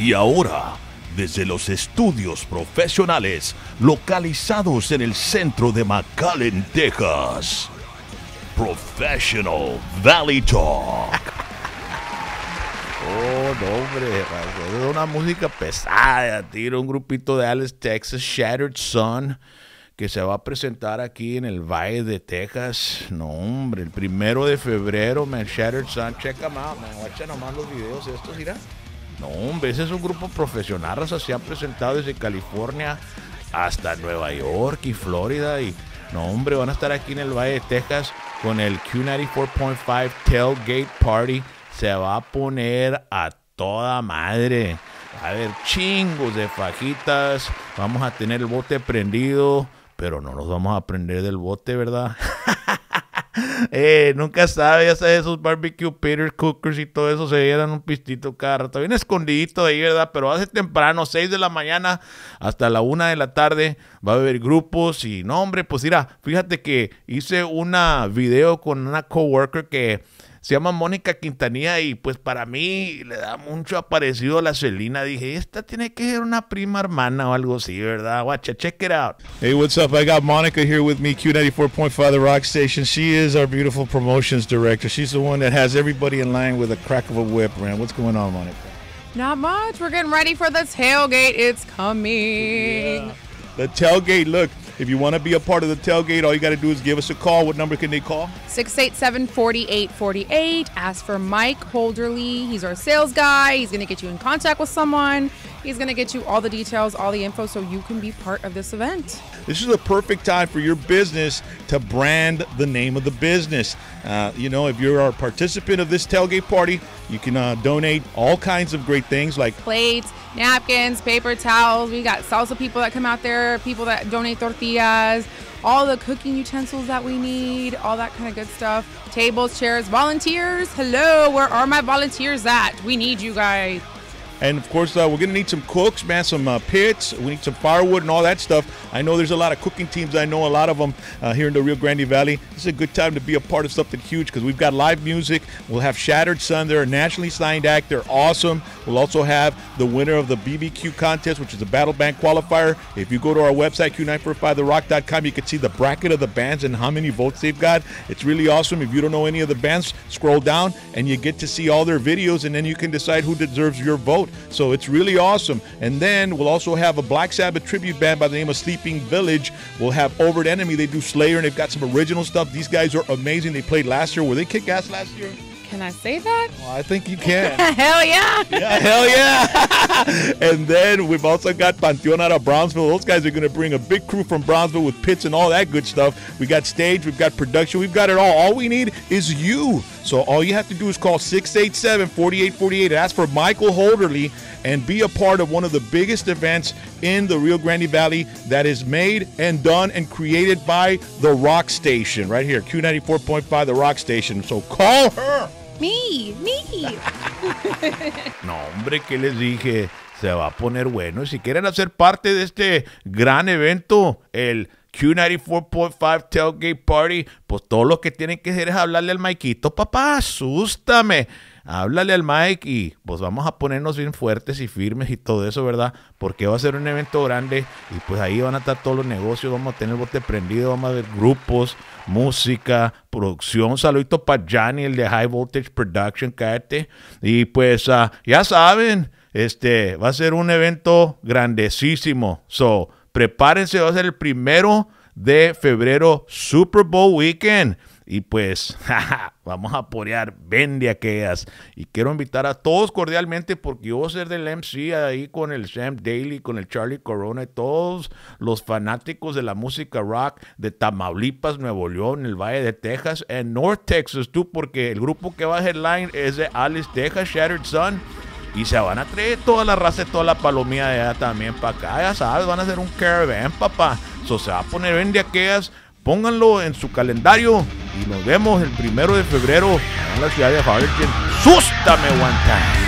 Y ahora, desde los estudios profesionales localizados en el centro de McAllen, Texas, Professional Valley Talk. Oh, no, hombre, es una música pesada, tiro un grupito de Dallas, Texas, Shattered Sun, que se va a presentar aquí en el Valle de Texas. No, hombre, el 1 de febrero, man, Shattered Sun, check them out, man, watcha nomás los videos estos, mira. No, hombre, ese es un grupo profesional, o sea, se han presentado desde California hasta Nueva York y Florida, y no, hombre, van a estar aquí en el Valle de Texas con el Q94.5 Tailgate Party. Se va a poner a toda madre. Va a haber chingos de fajitas. Vamos a tener el bote prendido, pero no nos vamos a prender del bote, ¿verdad? Nunca sabe, ya sabes, esos barbecue Peter cookers y todo eso se llenan un pistito cada rato. Bien escondidito ahí, ¿verdad? Pero hace temprano, 6 de la mañana hasta la 1 de la tarde. Va a haber grupos y no, hombre, pues mira, fíjate que hice una video con una coworker que se llama Mónica Quintanilla y pues para mí le da mucho parecido a la Selena. Dije, esta tiene que ser una prima hermana o algo así, ¿verdad? Watcha, check it out. Hey, what's up? I got Monica here with me, Q94.5 The Rock Station. She is our beautiful promotions director. She's the one that has everybody in line with a crack of a whip, man. What's going on, Monica? Not much. We're getting ready for the tailgate. It's coming. Yeah. The tailgate, look. If you want to be a part of the tailgate, all you got to do is give us a call. What number can they call? 687-4848. Ask for Mike Holderly. He's our sales guy. He's going to get you in contact with someone. He's going to get you all the details, all the info, so you can be part of this event. This is a perfect time for your business to brand the name of the business. You know, if you're a participant of this tailgate party, you can donate all kinds of great things like plates, napkins, paper towels. We got salsa people that come out there, people that donate tortillas, all the cooking utensils that we need, all that kind of good stuff. Tables, chairs, volunteers. Hello, where are my volunteers at? We need you guys. And, of course, we're going to need some cooks, man, some pits. We need some firewood and all that stuff. I know there's a lot of cooking teams. I know a lot of them here in the Rio Grande Valley. This is a good time to be a part of something huge because we've got live music. We'll have Shattered Sun. They're a nationally signed act. They're awesome. We'll also have the winner of the BBQ contest, which is a battle band qualifier. If you go to our website, Q945therock.com, you can see the bracket of the bands and how many votes they've got. It's really awesome. If you don't know any of the bands, scroll down and you get to see all their videos, and then you can decide who deserves your vote. So it's really awesome. And then we'll also have a Black Sabbath tribute band by the name of Sleeping Village. We'll have Overt Enemy. They do Slayer, and they've got some original stuff. These guys are amazing. They played last year. Were they kick ass last year? Can I say that? Well, I think you can. Hell yeah. Yeah, hell yeah. And then we've also got Panteon out of Brownsville. Those guys are going to bring a big crew from Brownsville with pits and all that good stuff. We got stage, we've got production, we've got it all. All we need is you. So all you have to do is call 687-4848 and ask for Michael Holderly and be a part of one of the biggest events in the Rio Grande Valley that is made and done and created by The Rock Station right here, Q94.5 The Rock Station. So call her. Me. No, hombre, ¿qué les dije? Se va a poner bueno. Si quieren hacer parte de este gran evento, el Q94.5 Tailgate Party, pues todo lo que tienen que hacer es hablarle al Maikito. Papá, asústame. Háblale al Mike y pues vamos a ponernos bien fuertes y firmes y todo eso, ¿verdad? Porque va a ser un evento grande y pues ahí van a estar todos los negocios, vamos a tener el bote prendido, vamos a ver grupos, música, producción. Un saludito para Johnny, el de High Voltage Production, cállate. Y pues ya saben, va a ser un evento grandecísimo. So, prepárense, va a ser el 1 de febrero, Super Bowl Weekend. Y pues, vamos a apoyar, vende aquellas. Y quiero invitar a todos cordialmente porque yo voy a ser del MC ahí con el Sam Daly, con el Charlie Corona y todos los fanáticos de la música rock de Tamaulipas, Nuevo León, el Valle de Texas, en North Texas, tú, porque el grupo que va a headline es de Alice, Texas, Shattered Sun. Y se van a traer toda la raza y toda la palomía de allá también para acá. Ya sabes, van a hacer un caravan, papá. So, se va a poner vende aquellas. Pónganlo en su calendario y nos vemos el 1 de febrero en la ciudad de Harlingen. ¡Sústame, one time!